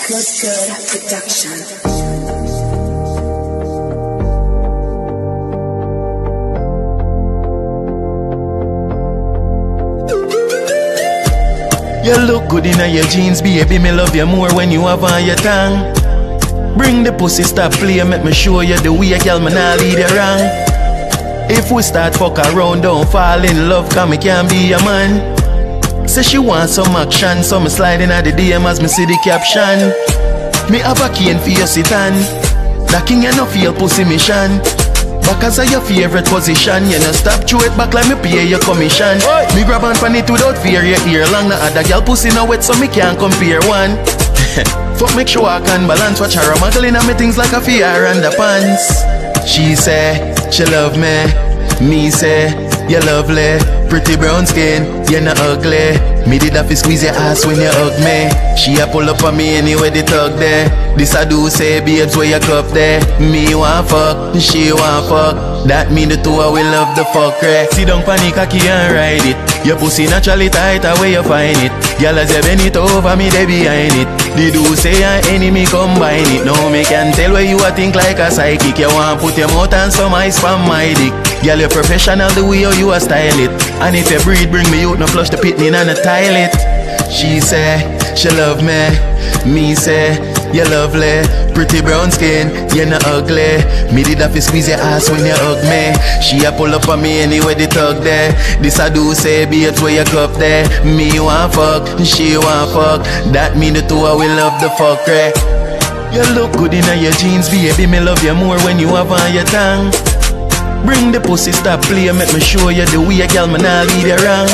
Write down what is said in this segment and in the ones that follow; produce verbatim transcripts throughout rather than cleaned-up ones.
Look Good Production. You look good in your jeans, baby, me love you more when you have on your tongue. Bring the pussy, stop play, make me show you the way, girl, me nah lead you wrong. If we start fuck around, don't fall in love, cause me can't be your man. Say she want some action, so me sliding at the D M as me see the caption. Me have a cane for your sit on, that king you no feel pussy mission. Because of your favorite position, you no stop throw it back like me pay your commission. Oi. Me grab on pan it without fear, your ear long. No other girl pussy no wet, so me can't compare one. Fuck make sure I can balance, watch her muggling on me things like a fear and the pants. She say, she love me, me say, you lovely. Pretty brown skin, you not ugly. Me did have to squeeze your ass when you hug me. She a pull up on me anyway the tug there. This I do say, babes, where your cup there. Me want fuck, she want fuck. That mean the two I will love the fuck, right? Sit down panic cocky and ride it. Your pussy naturally tight, where you find it. Girl as you bend it over me, they behind it. They do say an enemy combine it. Now me can tell where you a think like a psychic. You want put your mouth and some ice from my dick. Girl you professional the way you a style it. And if you breathe, bring me out, no flush the pitney and the toilet. She say, she love me, me say, you lovely. Pretty brown skin, you not ugly. Me did have to squeeze your ass when you hug me. She a pull up on me anyway the tug there. This I do say, babes, where your cup there. Me want fuck, she want fuck. That mean the two I will love the fuck, right? You look good in your jeans, baby, me love you more when you have on your tongue. Bring the pussy, stop play, make me show you the way, girl, me nah lead you wrong.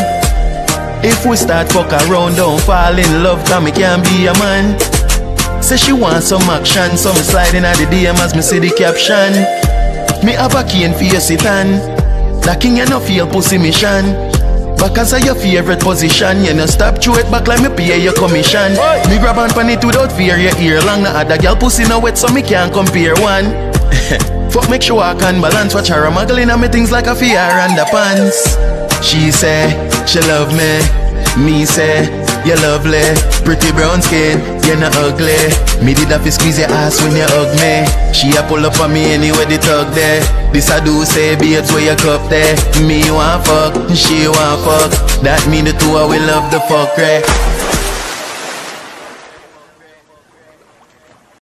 If we start fuck around, don't fall in love, cause me can't be a man. Say she want some action, so me sliding at the D M as me see the caption. Me have a cane for your sit on, that king you no feel pussy mission. Because of your favorite position, you no stop throw it back like me pay your commission. Oi. Me grab on pan it without fear, your ear long. No other girl pussy no wet, so me can't compare one. Fuck make sure I can balance, watch her muggling on me things like a fear and the pants. She say, she love me, me say, you lovely. Pretty brown skin, you not ugly. Me did have to squeeze your ass when you hug me. She a pull up on me anyway the tug there. This I do say, babes, where your cup there. Me want fuck, she want fuck. That mean the two I will love the fuck, right?